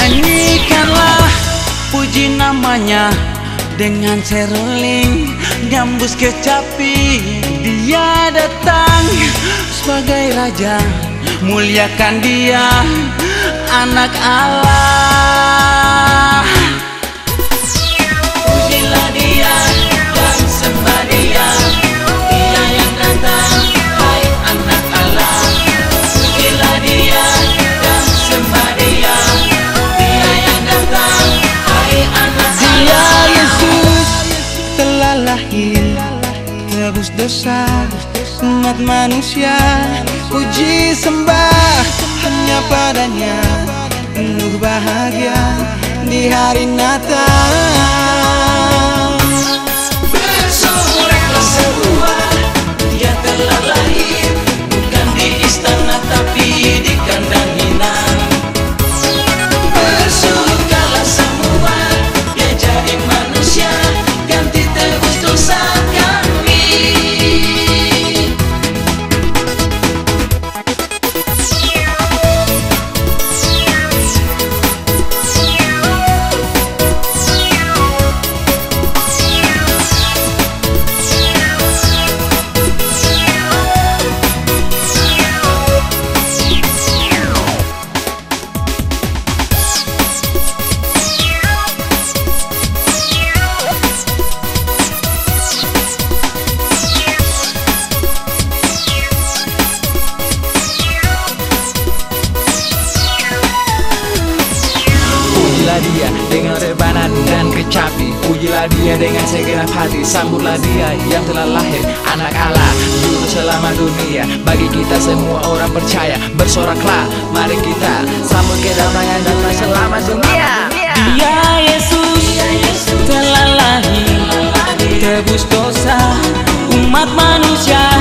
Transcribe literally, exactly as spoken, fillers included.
Nyanyikanlah puji namanya dengan seruling gambus kecapi. Dia datang sebagai raja, muliakan dia, anak Allah. Pujilah dia dan sembah dia, dia yang datang, hai anak Allah. Pujilah dia dan sembah dia, dia yang datang, hai anak Allah. Dia Yesus telah lahir, tebus dosa umat manusia. Puji sembah hanya padanya, penuh bahagia di hari Natal. Bersoraklah semua, dia telah lahir, bukan di istana tapi di kandang inang. Bersukalah semua, dia jadi manusia, ganti tebus dosa kami. Pujilah dia dengan rebana dan kecapi, pujilah dia dengan segenap hati, sambutlah dia yang telah lahir, anak Allah, juru selamat dunia. Bagi kita semua orang percaya, bersoraklah, mari kita sambut kedamaian dan selamat dunia. Dia Yesus telah lahir, tebus dosa umat manusia.